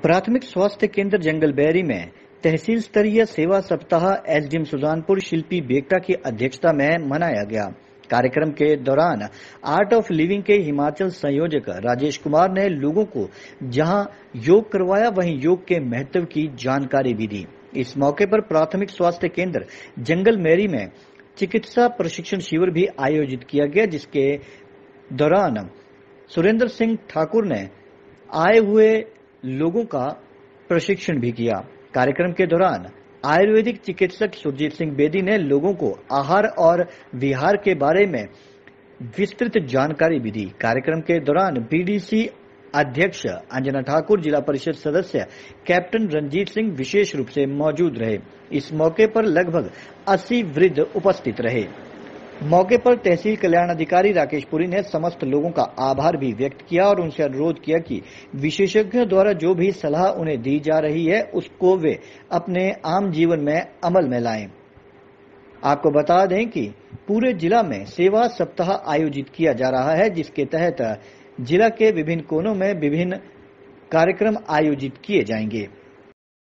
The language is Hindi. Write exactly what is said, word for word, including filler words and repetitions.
प्राथमिक स्वास्थ्य केंद्र जंगलबैरी में तहसील स्तरीय सेवा सप्ताह एसडीएम सुजानपुर शिल्पी बेगटा की अध्यक्षता में मनाया गया। कार्यक्रम के दौरान आर्ट ऑफ लिविंग के हिमाचल संयोजक राजेश कुमार ने लोगों को जहां योग करवाया वहीं योग के महत्व की जानकारी भी दी। इस मौके पर प्राथमिक स्वास्थ्य केंद्र जंगलबैरी में चिकित्सा प्रशिक्षण शिविर भी आयोजित किया गया, जिसके दौरान सुरेंद्र सिंह ठाकुर ने आए हुए लोगों का प्रशिक्षण भी किया। कार्यक्रम के दौरान आयुर्वेदिक चिकित्सक सुरजीत सिंह बेदी ने लोगों को आहार और विहार के बारे में विस्तृत जानकारी भी दी। कार्यक्रम के दौरान बीडीसी अध्यक्ष अंजना ठाकुर, जिला परिषद सदस्य कैप्टन रंजीत सिंह विशेष रूप से मौजूद रहे। इस मौके पर लगभग अस्सी वृद्ध उपस्थित रहे। मौके पर तहसील कल्याण अधिकारी राकेश पुरी ने समस्त लोगों का आभार भी व्यक्त किया और उनसे अनुरोध किया कि विशेषज्ञों द्वारा जो भी सलाह उन्हें दी जा रही है उसको वे अपने आम जीवन में अमल में लाएं। आपको बता दें कि पूरे जिला में सेवा सप्ताह आयोजित किया जा रहा है, जिसके तहत जिला के विभिन्न कोनों में विभिन्न कार्यक्रम आयोजित किए जाएंगे।